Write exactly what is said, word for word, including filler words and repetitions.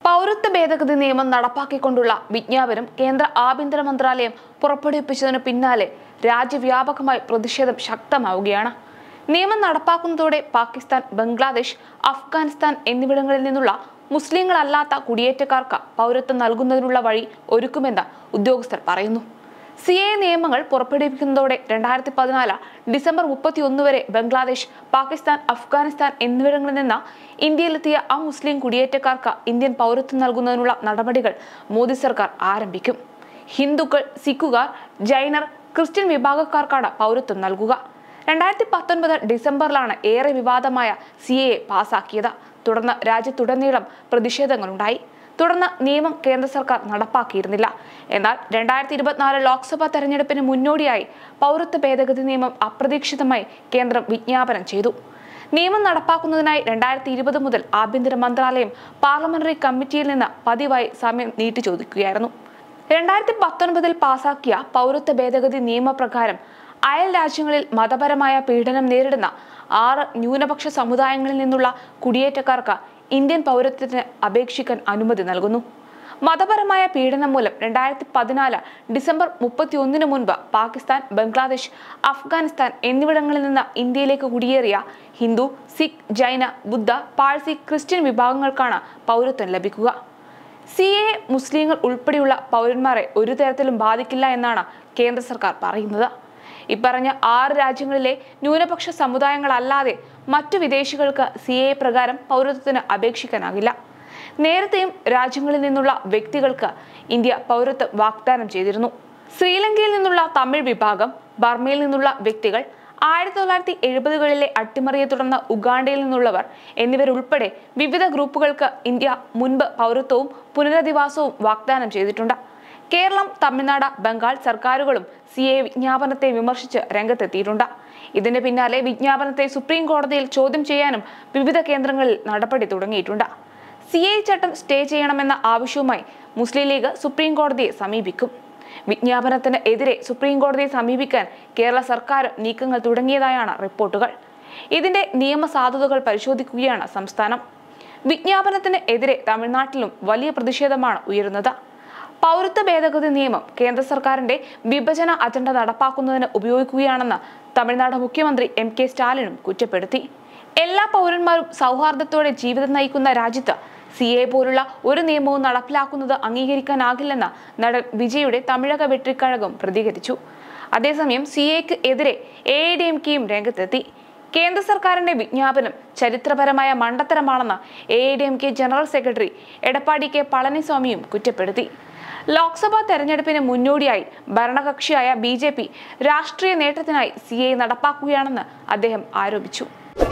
പൗരത്വ ഭേദഗതി നിയമം നടപ്പാക്കിക്കൊണ്ടുള്ള വിജ്ഞാപനം കേന്ദ്ര ആഭ്യന്തര മന്ത്രാലയം പുറപ്പെടുവിപ്പിച്ചതിനു പിന്നാലെ രാജ്യവ്യാപകമായി പ്രതിഷേധം ശക്തമാവുകയാണ്. നിയമം നടപ്പാക്കുന്നതോടെ പാകിസ്ഥാൻ, ബംഗ്ലാദേശ്, അഫ്ഗാനിസ്ഥാൻ എന്നിവിടങ്ങളിൽ നിന്നുള്ള മുസ്ലിങ്ങളല്ലാത്ത കുടിയേറ്റക്കാർക്ക് പൗരത്വം നൽകുന്നതിനുള്ള വഴി ഒരുക്കുമെന്ന് ഉദ്യോഗസ്ഥർ പറയുന്നു. സി എ നിയമങ്ങൾ പുറപ്പെടുവിക്കുന്നതോടെ രണ്ടായിരത്തി പതിനാല് ഡിസംബർ മുപ്പത്തി ഒന്ന് വരെ ബംഗ്ലാദേശ്, പാകിസ്ഥാൻ, അഫ്ഗാനിസ്ഥാൻ എന്നിവിടങ്ങളിൽ നിന്ന് ഇന്ത്യയിലെത്തിയ ആ മുസ്ലിം കുടിയേറ്റക്കാർക്ക് ഇന്ത്യൻ പൗരത്വം നൽകുന്നതിനുള്ള നടപടികൾ മോദി സർക്കാർ ആരംഭിക്കും. ഹിന്ദുക്കൾ, സിഖുകാർ, ജൈനർ, ക്രിസ്ത്യൻ വിഭാഗക്കാർക്കാണ് പൗരത്വം നൽകുക. രണ്ടായിരത്തി പത്തൊൻപത് ഡിസംബറിലാണ് ഏറെ വിവാദമായ സി എ പാസാക്കിയത്. തുടർന്ന് രാജ്യത്തുടനീളം പ്രതിഷേധങ്ങളുണ്ടായി. തുടർന്ന് നിയമം കേന്ദ്ര സർക്കാർ നടപ്പാക്കിയിരുന്നില്ല. എന്നാൽ രണ്ടായിരത്തി ഇരുപത്തിനാല് ലോക്സഭാ തെരഞ്ഞെടുപ്പിന് മുന്നോടിയായി പൗരത്വ ഭേദഗതി നിയമം അപ്രതീക്ഷിതമായി കേന്ദ്രം വിജ്ഞാപനം ചെയ്തു. നിയമം നടപ്പാക്കുന്നതിനായി രണ്ടായിരത്തി ഇരുപത് മുതൽ ആഭ്യന്തര മന്ത്രാലയം പാർലമെന്ററി കമ്മിറ്റിയിൽ നിന്ന് പതിവായി സമയം നീട്ടി ചോദിക്കുകയായിരുന്നു. രണ്ടായിരത്തി പത്തൊൻപതിൽ പാസാക്കിയ പൗരത്വ ഭേദഗതി നിയമപ്രകാരം അയൽ രാജ്യങ്ങളിൽ മതപരമായ പീഡനം നേരിടുന്ന ആറ് ന്യൂനപക്ഷ സമുദായങ്ങളിൽ നിന്നുള്ള കുടിയേറ്റക്കാർക്ക് ഇന്ത്യൻ പൗരത്വത്തിന് അപേക്ഷിക്കാൻ അനുമതി നൽകുന്നു. മതപരമായ പീഡനം മൂലം രണ്ടായിരത്തി പതിനാല് ഡിസംബർ മുപ്പത്തി ഒന്നിന് മുൻപ് പാകിസ്ഥാൻ, ബംഗ്ലാദേശ്, അഫ്ഗാനിസ്ഥാൻ എന്നിവിടങ്ങളിൽ നിന്ന് ഇന്ത്യയിലേക്ക് കുടിയേറിയ ഹിന്ദു, സിഖ്, ജൈന, ബുദ്ധ, പാഴ്സി, ക്രിസ്ത്യൻ വിഭാഗങ്ങൾക്കാണ് പൗരത്വം ലഭിക്കുക. സി എ മുസ്ലിങ്ങൾ ഉൾപ്പെടെയുള്ള പൗരന്മാരെ ഒരു തരത്തിലും ബാധിക്കില്ല എന്നാണ് കേന്ദ്ര സർക്കാർ പറയുന്നത്. ഇപ്പറഞ്ഞ ആറ് രാജ്യങ്ങളിലെ ന്യൂനപക്ഷ സമുദായങ്ങളല്ലാതെ മറ്റു വിദേശികൾക്ക് സി എ പ്രകാരം പൗരത്വത്തിന് അപേക്ഷിക്കാനാകില്ല. നേരത്തെയും രാജ്യങ്ങളിൽ നിന്നുള്ള വ്യക്തികൾക്ക് ഇന്ത്യ പൗരത്വം വാഗ്ദാനം ചെയ്തിരുന്നു. ശ്രീലങ്കയിൽ നിന്നുള്ള തമിഴ് വിഭാഗം, ബർമയിൽ നിന്നുള്ള വ്യക്തികൾ, ആയിരത്തി തൊള്ളായിരത്തി എഴുപതുകളിലെ അട്ടിമറിയെ തുടർന്ന് ഉഗാണ്ടയിൽ നിന്നുള്ളവർ എന്നിവരുൾപ്പെടെ വിവിധ ഗ്രൂപ്പുകൾക്ക് ഇന്ത്യ മുൻപ് പൗരത്വവും പുനരധിവാസവും വാഗ്ദാനം ചെയ്തിട്ടുണ്ട്. കേരളം, തമിഴ്നാട്, ബംഗാൾ സർക്കാരുകളും സി എ വിജ്ഞാപനത്തെ വിമർശിച്ച് രംഗത്തെത്തിയിട്ടുണ്ട്. ഇതിന് പിന്നാലെ വിജ്ഞാപനത്തെ സുപ്രീം കോടതിയിൽ ചോദ്യം ചെയ്യാനും വിവിധ കേന്ദ്രങ്ങളിൽ നടപടി തുടങ്ങിയിട്ടുണ്ട്. സി എ ചട്ടം സ്റ്റേ ചെയ്യണമെന്ന ആവശ്യവുമായി മുസ്ലിം ലീഗ് സുപ്രീം കോടതിയെ സമീപിക്കും. വിജ്ഞാപനത്തിന് എതിരെ സുപ്രീം കോടതിയെ സമീപിക്കാൻ കേരള സർക്കാർ നീക്കങ്ങൾ തുടങ്ങിയതായാണ് റിപ്പോർട്ടുകൾ. ഇതിന്റെ നിയമസാധുതകൾ പരിശോധിക്കുകയാണ് സംസ്ഥാനം. വിജ്ഞാപനത്തിന് എതിരെ തമിഴ്നാട്ടിലും വലിയ പ്രതിഷേധമാണ് ഉയരുന്നത്. പൗരത്വ ഭേദഗതി നിയമം കേന്ദ്ര സർക്കാരിന്റെ വിഭജന അജണ്ട നടപ്പാക്കുന്നതിന് ഉപയോഗിക്കുകയാണെന്ന് തമിഴ്നാട് മുഖ്യമന്ത്രി എം കെ സ്റ്റാലിനും കുറ്റപ്പെടുത്തി. എല്ലാ പൗരന്മാരും സൗഹാർദ്ദത്തോടെ ജീവിതം നയിക്കുന്ന രാജ്യത്ത് സി എ പോലുള്ള ഒരു നിയമവും നടപ്പിലാക്കുന്നത് അംഗീകരിക്കാനാകില്ലെന്ന് നടൻ വിജയുടെ തമിഴക വെട്രിക്കഴകം പ്രതികരിച്ചു. അതേസമയം സി എക്ക് എതിരെ എ ഐ ഡി എം കെയും രംഗത്തെത്തി. കേന്ദ്ര സർക്കാരിന്റെ വിജ്ഞാപനം ചരിത്രപരമായ മണ്ടത്തരമാണെന്ന് എ ഐ ഡി എം കെ ജനറൽ സെക്രട്ടറി എടപ്പാടി കെ പളനിസ്വാമിയും കുറ്റപ്പെടുത്തി. ലോക്സഭാ തെരഞ്ഞെടുപ്പിന് മുന്നോടിയായി ഭരണകക്ഷിയായ ബി ജെ പി രാഷ്ട്രീയ നേട്ടത്തിനായി സി എ നടപ്പാക്കുകയാണെന്ന് അദ്ദേഹം ആരോപിച്ചു.